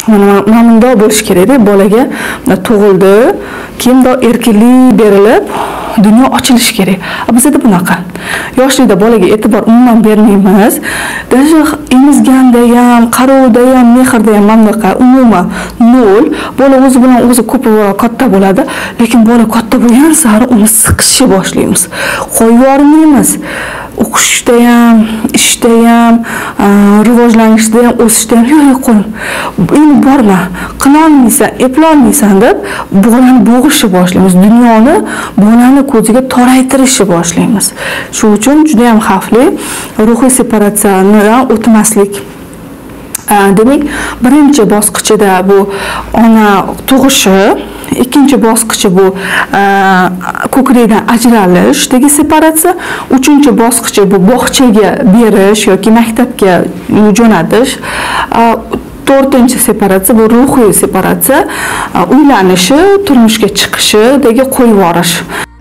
mana bunday bo'lishi kerak-da, bolaga tug'ildi, keyin erkinlik berilib dunyo ochilishi kerak. Bizda bunaqa. Yoshlikda bolaga e'tibor umuman bermaymiz. Даже emizganda ham, qarovda ham, mehrda ham mamlaqa umuman nol. Bola o'zi bilan o'zi ko'proq katta bo'ladi, lekin bola katta bo'lgan sari uni siqishga boshlaymiz. Qo'yib yubormaymiz. O'qishda ham, ishda ham, rivojlanishda ham, o'sishda ham yo'q qo'y. Endi borma, qila olmaysan, eplay olmaysan deb bolani bo'g'ishni boshlaymiz. Dunyoni bolani ko'ziga toraytirishni boshlaymiz. Shuning uchun juda ham xavfli ruhiy separatsiyadan o'tmaslik. Demak, birinchi bosqichida bu ona tug'ishi, ikkinchi bosqichi bu ko'krikdan ajralishdagi separatsiya, uchinchi bosqichi bu bog'chaga berish yoki maktabga jo'natish, to'rtinchi separatsiya bu ruhiy separatsiya, uylanishi, turmushga chiqishidagi qo'yib yuborish.